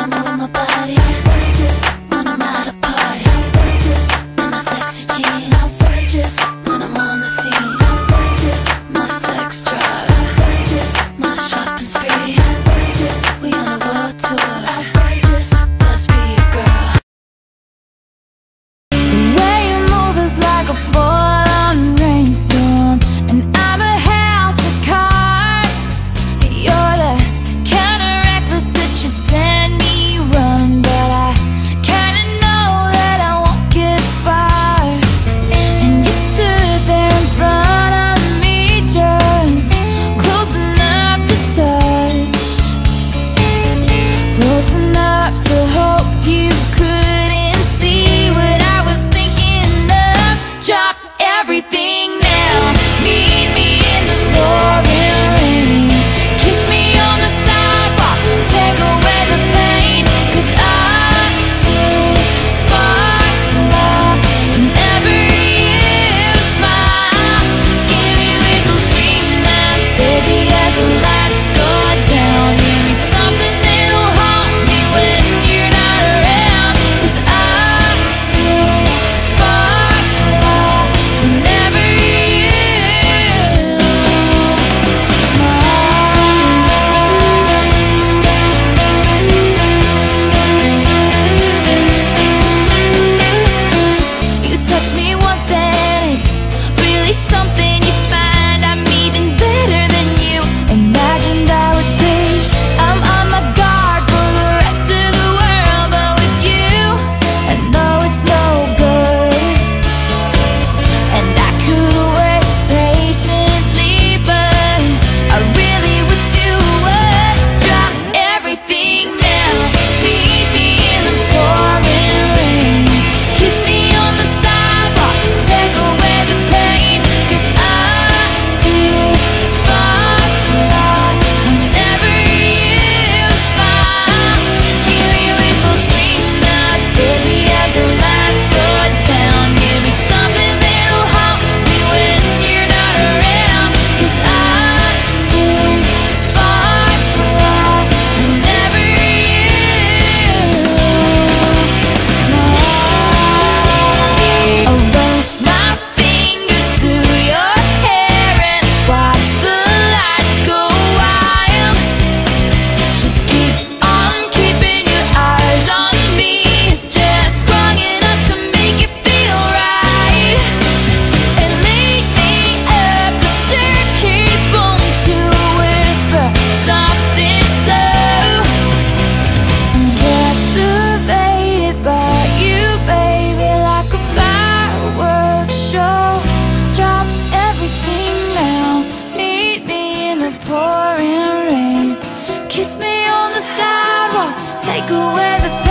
move my body. Outrageous when I'm at a party. Outrageous in my sexy jeans. Outrageous when I'm on the scene. Outrageous, my sex drive. Outrageous, my shopping spree. Outrageous, we on a world tour. Outrageous, let's be a girl. The way you move is like a full-on rainstorm, and I'm a house of cards. You're the kind of reckless that you send me running, but I kinda know that I won't get far. And you stood there in front of me, just close enough to touch, close enough to hope you couldn't see what I was thinking of. Drop everything now, meet me in the pouring rain. Kiss me on the sidewalk, take away the pain. 'Cause I see sparks fly whenever you smile. Give me with those green eyes, baby, as the lights go down. Give me something that'll haunt me when you're not around. 'Cause I see sparks fly whenever you smile. You touch me once and it's really something you find. I'm even better than you imagined I would be. I'm on my guard for the rest of the world, but with you I know it's no good. And I could wait patiently, but I really wish you would drop everything now. Meet me in the pouring rain. Kiss me on the sidewalk, take away the pain. 'Cause I see sparks fly whenever you smile. Give me with those green eyes, baby, as the lights go down. Give me something that'll haunt me when you're not around. 'Cause I see sparks fly whenever you smile. I'll run my fingers through your hair and watch the lights go wild. Just keep on keeping your eyes on me. It's just strong enough to make it feel right. And lead me up the staircase, won't you whisper soft and slow? I'm captivated by you, baby, like a fireworks show. Drop everything now, meet me in the pouring rain. Kiss me on the sidewalk, take away the